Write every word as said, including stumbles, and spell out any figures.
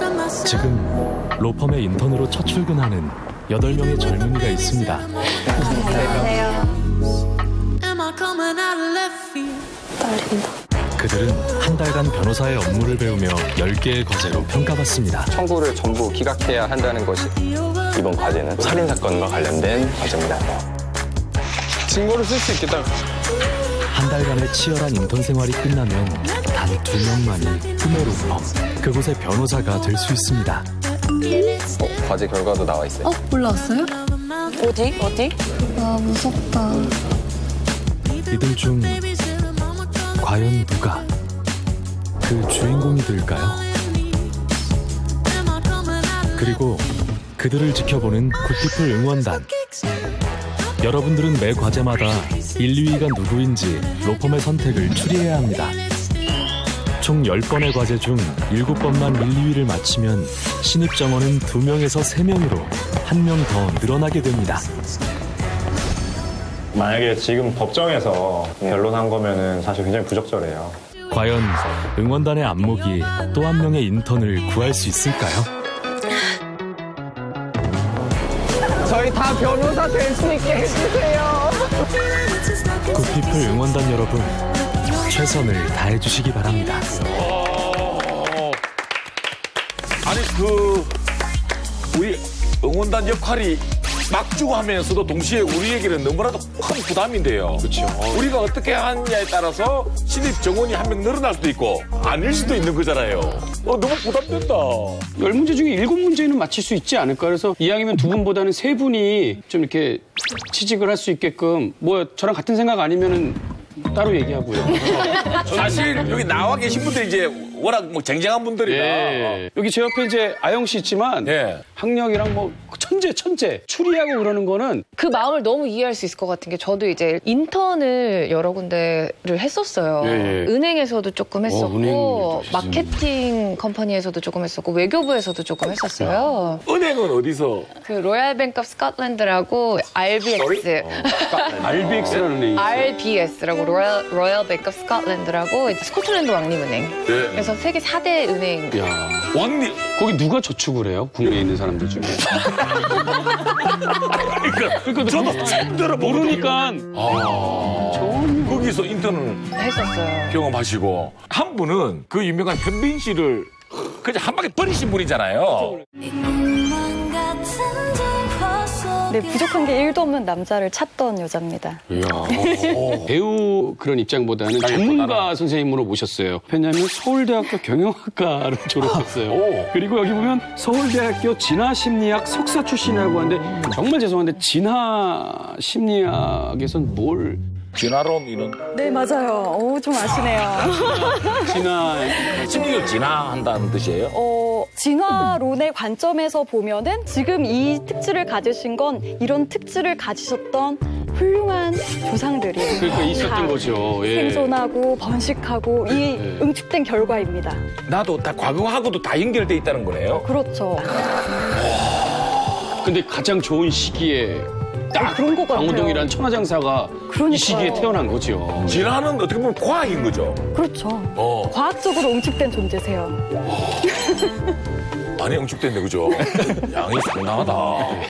지금 로펌의 인턴으로 첫 출근하는 여덟 명의 젊은이가 있습니다. 안녕하세요. 떨린다. 그들은 한 달간 변호사의 업무를 배우며 열 개의 과제로 평가받습니다. 청구를 전부 기각해야 한다는 것이 이번 과제는 살인사건과 관련된 과제입니다. 증거를 쓸 수 있겠다. 한 달간의 치열한 인턴 생활이 끝나면 단 두 명만이 꿈의 로펌, 그곳의 변호사가 될 수 있습니다. 어, 과제 결과도 나와 있어요. 어? 올라왔어요? 어디? 어디? 아, 무섭다. 이들 중 과연 누가 그 주인공이 될까요? 그리고 그들을 지켜보는 굿피플 응원단. 여러분들은 매 과제마다 일, 이 위가 누구인지 로펌의 선택을 추리해야 합니다. 총 열 번의 과제 중 일곱 번만 일, 이 위를 마치면 신입 정원은 두 명에서 세 명으로 한 명 더 늘어나게 됩니다. 만약에 지금 법정에서 변론한 거면은 사실 굉장히 부적절해요. 과연 응원단의 안목이 또 한 명의 인턴을 구할 수 있을까요? 저희 다 변호사 될 수 있게 해주세요. 굿피플 응원단 여러분, 최선을 다해주시기 바랍니다. 아니 그 우리 응원단 역할이 막주고 하면서도 동시에 우리에게는 너무나도 큰 부담인데요. 그렇죠. 우리가 어떻게 하느냐에 따라서 신입 정원이 한 명 늘어날 수도 있고 아닐 수도 있는 거잖아요. 어, 너무 부담된다. 열 문제 중에 일곱 문제는 맞힐 수 있지 않을까. 그래서 이왕이면 두 분보다는 세 분이 좀 이렇게 취직을 할 수 있게끔, 뭐 저랑 같은 생각 아니면은 따로 얘기하고요. 사실 여기 나와 계신 분들이 이제 워낙 뭐 쟁쟁한 분들이라. 예. 여기 제 옆에 이제 아영 씨 있지만 예. 학력이랑 뭐 천재 천재 추리하고 그러는 거는 그 마음을 너무 이해할 수 있을 것 같은 게, 저도 이제 인턴을 여러 군데를 했었어요. 예, 예. 은행에서도 조금 했었고, 은행도 마케팅 컴퍼니에서도 조금 했었고, 외교부에서도 조금 했었어요. 은행은 어디서? 그 로얄 뱅크 오브 스코틀랜드라고 알비엑스, 알비엑스라는 은행이 있어요. 알비에스라고 로얄 로얄 뱅크 오브 스코틀랜드라고 이제 스코틀랜드 왕립은행. 네. 그래서 세계 사 대 은행. 야, 왕리. 거기 누가 저축을 해요? 국내에 있는 사람들 중에. 그러니까 저도 처음 들어 모르니까. 아, 거기서 인턴을 했었어요. 경험하시고 한 분은 그 유명한 현빈 씨를 그냥 한 방에 버리신 분이잖아요. 네, 부족한 게 일도 없는 남자를 찾던 여자입니다. 이야. 배우 그런 입장보다는 전문가 선생님으로 모셨어요. 왜냐하면 서울대학교 경영학과를 졸업했어요. 오. 그리고 여기 보면 서울대학교 진화심리학 석사 출신이라고 하는데, 정말 죄송한데 진화심리학에선 뭘... 진화론 이런 네, 맞아요. 오, 좀 아시네요. 진화... 심리를 진화한다는 뜻이에요? 어, 진화론의 관점에서 보면은 지금 이 특질을 가지신 건 이런 특질을 가지셨던 훌륭한 조상들이에요. 그러니까 있었던 다 거죠. 예. 생존하고 번식하고 이 예. 응축된 결과입니다. 나도 다 과거하고도 다 연결돼 있다는 거네요. 그렇죠. 근데 가장 좋은 시기에 딱 그런 것 같아요. 강호동이라는 천하장사가 그러니까요. 이 시기에 태어난 거죠. 진화는 어떻게 보면 과학인 거죠. 그렇죠. 어. 과학적으로 응축된 존재세요. 많이 응축됐네, 그죠? 양이 상당하다.